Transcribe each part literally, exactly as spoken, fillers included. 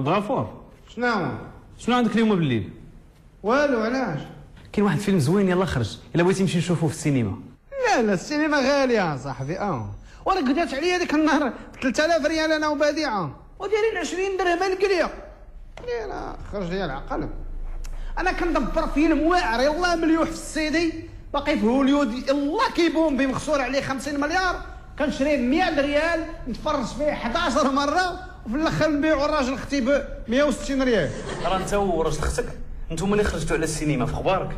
عبد الغفور شنو شنو عندك اليوم بالليل؟ والو، علاش؟ كاين واحد الفيلم زوين يلا خرج، الا بغيتي نمشي نشوفوه في السينما. لا لا السينما غاليه صاحبي. اه وراك قدات عليا ديك النهار ثلاثة آلاف ريال انا وبديعه، ودايرين عشرين درهم القليه. لا لا خرج لي العقل. انا كندبر فيلم واعر يلاه مليوح في السيدي، باقي في هوليود يلاه كيبومبي مخسور عليه خمسين مليار، كنشريه ب مية ريال نتفرج فيه حداش مرة وفي الاخر نبيعو الراجل اختي ب مية وستين ريال. راه انت وراجل اختك نتوما اللي خرجتوا على السينما، في اخبارك؟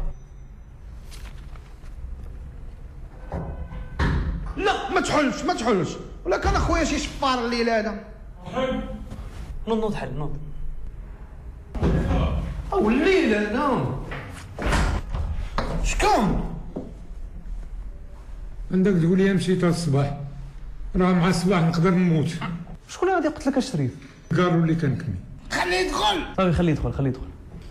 لا ما تحلش ما تحلش، ولا كان اخويا شي شفار الليل هذا. نوض نوض حل نوض. او الليل هذا شكون؟ عندك تقول لي مشيت الصباح، راه مع الصباح نقدر نموت. شكون غادي قلت لك الشريف؟ قالوا اللي كنكمي. خليه يدخل. صافي خليه يدخل خليه يدخل.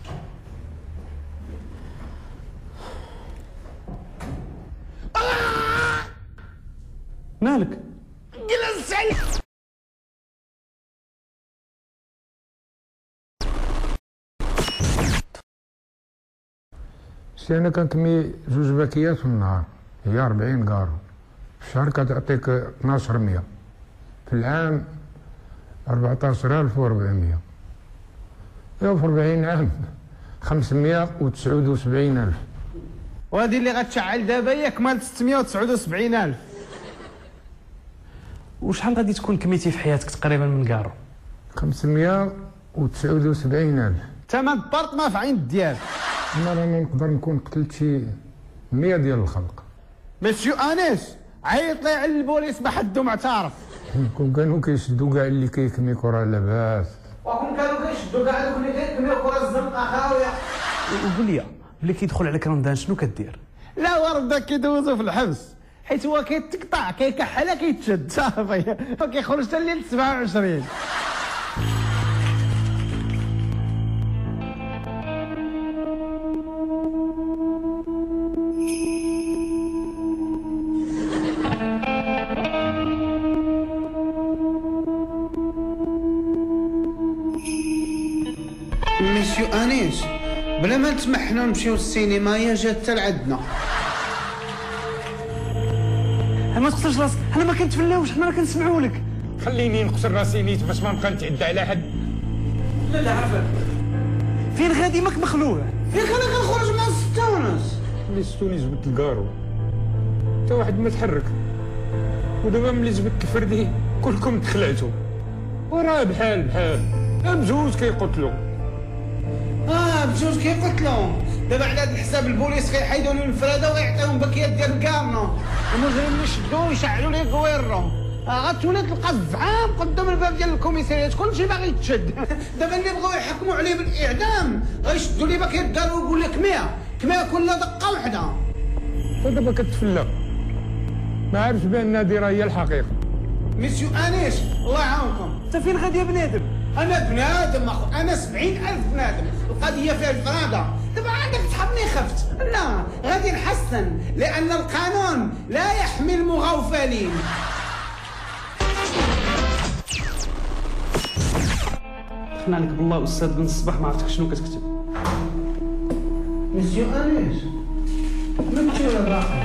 مالك؟ جلس عليه. سي انا كنكمي جوج باكيات في النهار، هي أربعين كارو في الشهر، كتعطيك اثناش مية في العام، أربعطاش ألف وأربعمية، ايوا في أربعين عام خمسمية وتسعود وسبعين ألف. وهذه اللي غتشعل دابا هي كمال ستمية وتسعود وسبعين ألف. وشحال غادي تكون كميتي في حياتك تقريبا من كارو؟ خمسمية وتسعود وسبعين ألف. ثمن بارت ما في عين ديالك. انا راني نقدر نكون قتلت شي مية ديال الخلق. مسيو انيس عيط لي على البوليس ما حدو معترف. كون كانوا كيشدوا كاع اللي كيكمي كره لاباس، وكون كانوا كيشدوا كاع دوك اللي كيكميو كره الزنقه خاويه. وقول لي ملي كيدخل عليك رمضان شنو كدير؟ لا ورده كيدوزو في الحبس، حيت هو كيتقطع كيكحل كيتشد صافي ما كيخرجش حتى الليل سبعة وعشرين. مسيو انيس بلا ما نسمح حنا نمشيو للسينما، هي جات حتى لعندنا. ما تقصرش راسك، حنا ما كنتفلاوش، حنا راه كنسمعوا لك. خليني نقصر راسي نيت باش ما نبقى نتعدى على حد. لا لا عفاك فين غادي ماك مخلوع؟ فين انا كنخرج مع ستونس؟ ملي ستوني جبت الكارو حتى واحد ما تحرك، ودابا ملي جبت الفردي كلكم تخلعتوا، وراه بحال بحال بجوج كيقتلوا. اه بجوج كيقتلوا. دابا على هذا الحساب البوليس كيحيدوا لهم الفراده ويعطيهم باكيات ديال الكارنو، المجرمين يشدوا ويشعلوا ليه كويرو. آه غتولي تلقى الزعام قدام الباب ديال الكوميساريات كلشي باغي يتشد. دابا اللي بغاو يحكموا عليه بالاعدام غيشدوا ليه باكيات دارو ويقول لك مية كمية كل دقه واحده. ودابا كتفلا ما عارفش بان هذه راه هي الحقيقه. مسيو انيس الله يعاونكم. انت فين غادي يا بنادم؟ انا بنادم اخو، انا سبعين الف بنادم، القضيه فيها الفراده. دابا عندك تحبني خفت؟ لا غادي نحسن، لان القانون لا يحمي المغفلين. دخلنا عليك بالله استاذ من الصباح ما عرفتك شنو كتكتب. مسيو انيس ما تمشيو للراقي.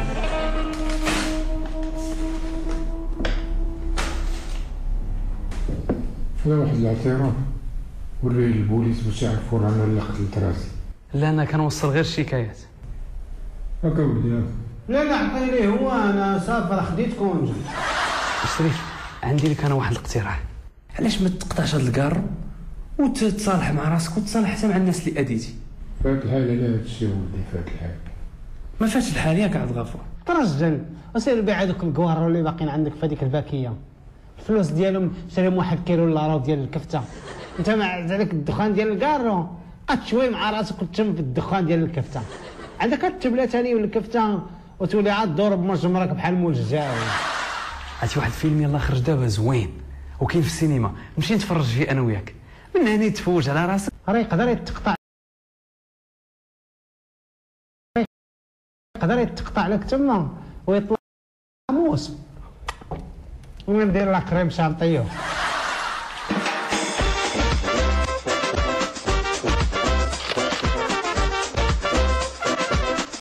هذا واحد الاعتراف وريه للبوليس باش يعرفوا رانا اللي قتلت راسي. لا انا كنوصل غير الشكايات. هكا ولدي هاك. لا لا عطيني ليه هو، انا صافي خديت كونجي. شريف عندي لك انا واحد الاقتراح، علاش ما تقطعش هاد الكار وتتصالح مع راسك وتصالح حتى مع الناس اللي اديتي؟ فات الحال على هاد الشيء ولدي، فات الحال. ما فاتش الحال ياك عبد الغفور. ترجل وسير بيع هذوك الكوارو اللي باقيين عندك في هذيك الباكيه، الفلوس ديالهم شريهم واحد كيلو لاراو ديال الكفته. انت مع ذلك الدخان ديال الكارو غتشوي مع راسك وتشم في الدخان ديال الكفته. عندك التبله ثاني والكفته وتولي عاد دور بمجمرك بحال مول الجاوي. عرفتي واحد الفيلم يلاه خرج دابا زوين وكاين في السينما، نمشي نتفرج فيه انا وياك، من هنا تفوج على راسك. راه يقدر يتقطع يقدر يتقطع لك تما ويطلع موس ونبدي لك كريم شانطيو.